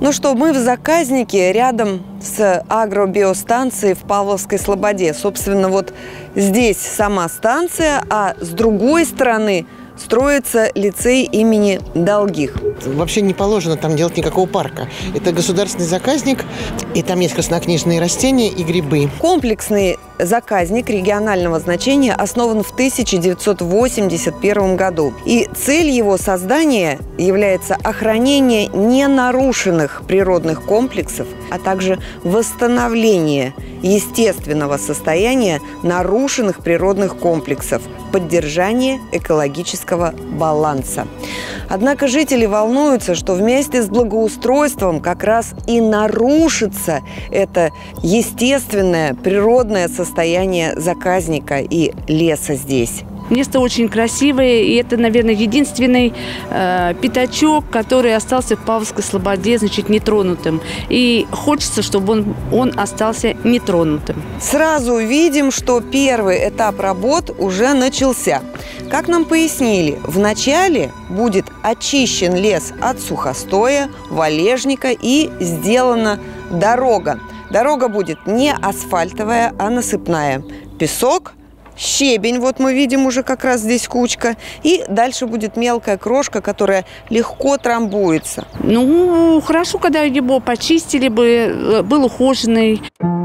Ну что, мы в заказнике рядом с агробиостанцией в Павловской Слободе. Собственно, вот здесь сама станция, а с другой стороны строится лицей имени Долгих. Вообще не положено там делать никакого парка. Это государственный заказник, и там есть краснокнижные растения и грибы. Комплексный заказник регионального значения основан в 1981 году. И цель его создания является охранение ненарушенных природных комплексов, а также восстановление естественного состояния нарушенных природных комплексов, поддержание экологического баланса. Однако жители волнуются, что вместе с благоустройством как раз и нарушится это естественное природное состояние заказника и леса здесь. Место очень красивое, и это, наверное, единственный пятачок, который остался в Павловской Слободе, значит, нетронутым. И хочется, чтобы он остался нетронутым. Сразу видим, что первый этап работ уже начался. Как нам пояснили, вначале будет очищен лес от сухостоя, валежника и сделана дорога. Дорога будет не асфальтовая, а насыпная. Песок, щебень, вот мы видим уже как раз здесь кучка. И дальше будет мелкая крошка, которая легко трамбуется. Ну, хорошо, когда его почистили бы, был ухоженный.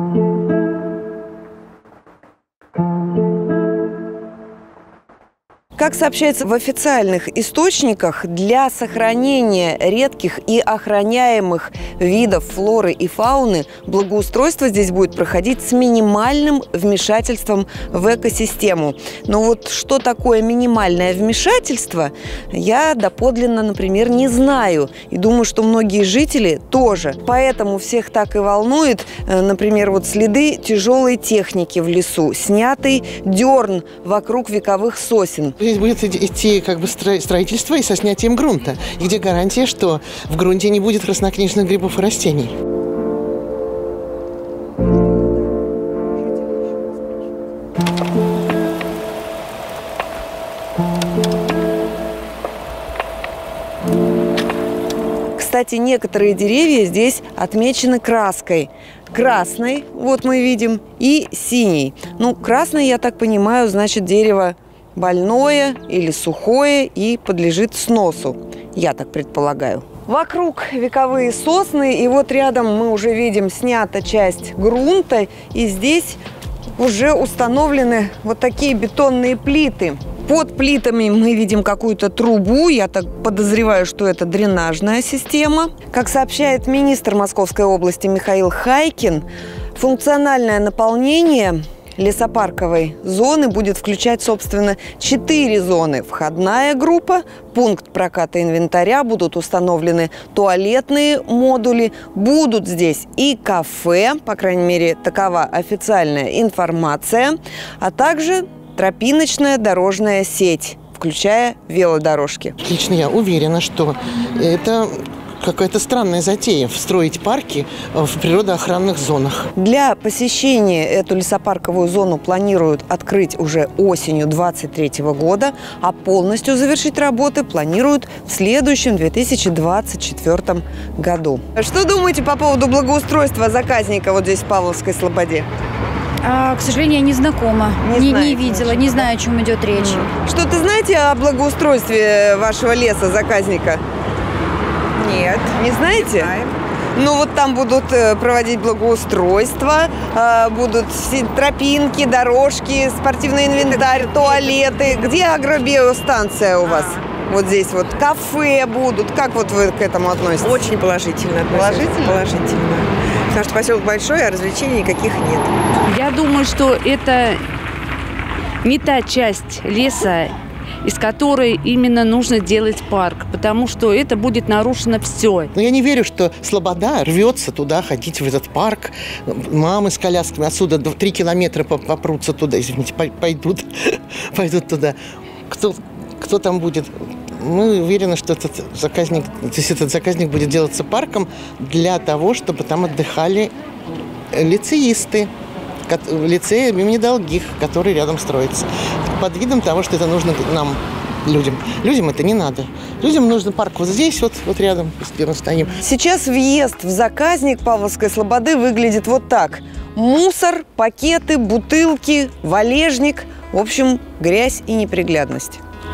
Как сообщается в официальных источниках, для сохранения редких и охраняемых видов флоры и фауны благоустройство здесь будет проходить с минимальным вмешательством в экосистему. Но вот что такое минимальное вмешательство, я доподлинно, например, не знаю. И думаю, что многие жители тоже. Поэтому всех так и волнует, например, вот следы тяжелой техники в лесу, снятый дерн вокруг вековых сосен. Здесь будет идти как бы строительство и со снятием грунта. И где гарантия, что в грунте не будет краснокнижных грибов и растений? Кстати, некоторые деревья здесь отмечены краской. Красной, вот мы видим, и синей. Ну, красный, я так понимаю, значит, дерево больное или сухое и подлежит сносу. Я так предполагаю. Вокруг вековые сосны, и вот рядом мы уже видим снята часть грунта, и здесь уже установлены вот такие бетонные плиты. Под плитами мы видим какую-то трубу, я так подозреваю, что это дренажная система. Как сообщает министр Московской области Михаил Хайкин, функциональное наполнение лесопарковой зоны будет включать, собственно, 4 зоны. Входная группа, пункт проката инвентаря, будут установлены туалетные модули, будут здесь и кафе, по крайней мере, такова официальная информация, а также тропиночная дорожная сеть, включая велодорожки. Лично я уверена, что это какая-то странная затея – встроить парки в природоохранных зонах. Для посещения эту лесопарковую зону планируют открыть уже осенью 2023 года, а полностью завершить работы планируют в следующем 2024 году. Что думаете по поводу благоустройства заказника вот здесь в Павловской Слободе? К сожалению, я не знакома, не видела, не знаю, о чем идет речь. Что-то знаете о благоустройстве вашего леса, заказника? Нет. Не знаете? Не знаем. Ну вот там будут проводить благоустройство, будут тропинки, дорожки, спортивный инвентарь, туалеты. Где агробиостанция у вас? Вот здесь вот кафе будут. Как вот вы к этому относитесь? Очень положительно относимся. Положительно? Положительно. Потому что поселок большой, а развлечений никаких нет. Я думаю, что это не та часть леса, из которой именно нужно делать парк, потому что это будет нарушено все. Но я не верю, что Слобода рвется туда ходить, в этот парк. Мамы с колясками отсюда 3 километра попрутся туда, извините, пойдут туда. Кто там будет? Мы уверены, что этот заказник будет делаться парком для того, чтобы там отдыхали лицеисты. Лицея имени Долгих, который рядом строится. Под видом того, что это нужно нам людям. Людям это не надо. Людям нужен парк вот здесь, вот рядом, где мы стоим. Сейчас въезд в заказник Павловской слободы выглядит вот так. Мусор, пакеты, бутылки, валежник. В общем, грязь и неприглядность.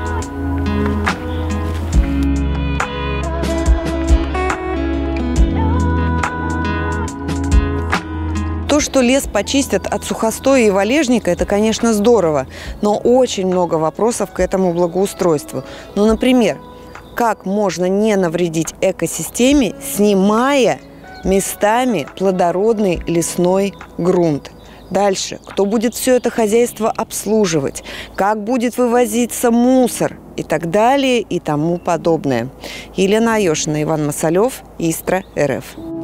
То, что лес почистят от сухостоя и валежника, это, конечно, здорово, но очень много вопросов к этому благоустройству. Ну, например, как можно не навредить экосистеме, снимая местами плодородный лесной грунт? Дальше, кто будет все это хозяйство обслуживать, как будет вывозиться мусор и так далее и тому подобное. Елена Айошина, Иван Масалев, Истра РФ.